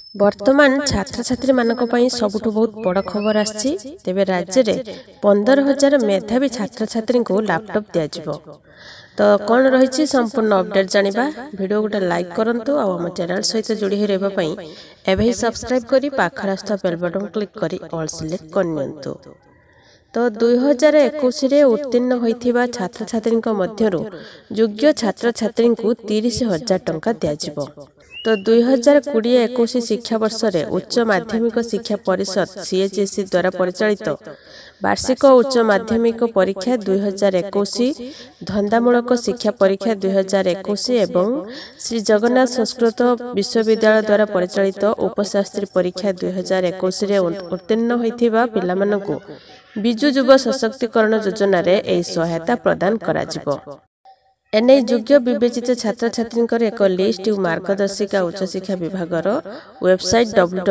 वर्तमान छात्र छात्री मानक पई सबुठु बहुत बड़ खबर आछि। तेबे राज्य रे 15,000 मेधावी छात्र छात्री को लैपटॉप दिया जिवो। तो कौन रही संपूर्ण अपडेट जानिबा वीडियो गोटे लाइक करंतु आ हम चैनल सहित जोड़ी रहबा पई एबे ही सब्सक्राइब करी पाखरास्थ बेल बटन क्लिक करी ऑल सिलेक्ट करनियंतु। तो 2021 रे उत्तीर्ण होइथिबा छात्र छात्री को मध्यरु योग्य छात्र छात्री को 30,000 टंका दिया जिवो। तो 2020-21 शिक्षा वर्ष रे उच्च माध्यमिक शिक्षा परिषद CHSE द्वारा परिचालित वार्षिक उच्च माध्यमिक परीक्षा 2021, धंदामूलक शिक्षा परीक्षा 2021 एवं श्री जगन्नाथ संस्कृत विश्वविद्यालय द्वारा परिचालित उपशास्त्री परीक्षा 2021 रे उत्तीर्ण होइथिबा पिलामानकु बिजु युवा सशक्तिकरण योजना रे एई सहायता प्रदान करा जिवो। एने योग्य विवेचित छात्र छात्री एक लिस्ट और मार्गदर्शिका उच्च शिक्षा विभाग वेबसाइट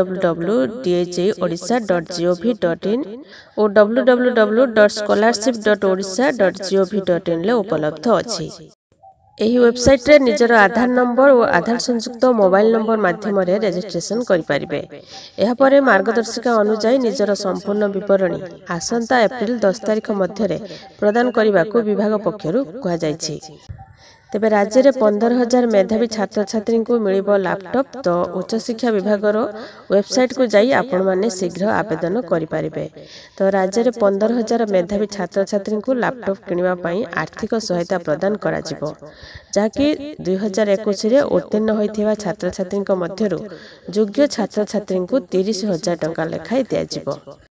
www.dhi.odisha.gov.in और www.scholarship.odisha.gov.in ले उपलब्ध अछि। एही वेबसाइट रे निजर आधार नंबर और आधार संयुक्त मोबाइल नंबर माध्यम रे रजिस्ट्रेशन करि परिबे। एहा परे मार्गदर्शिका अनुसार निजर संपूर्ण विवरणी आसंता एप्रिल 10 तारिख मध्य प्रदान करने को विभाग पक्षरु कहा जायछि। तेबे राज्य रे 15,000 मेधावी छात्र छात्री को मिलिबो लैपटॉप। तो उच्च शिक्षा विभाग वेबसाइट को जाई आपण माने शीघ्र आवेदन करि परिबे। तो राज्य रे 15,000 मेधावी छात्र छात्री को लैपटॉप किनिबा पई आर्थिक सहायता प्रदान करा जिवो, जाकि 2021 रे उत्तीर्ण होइथिबा छात्र छात्री को मध्यरु योग्य छात्र छात्री को 30,000 टंका लेखाई दिया जिवो।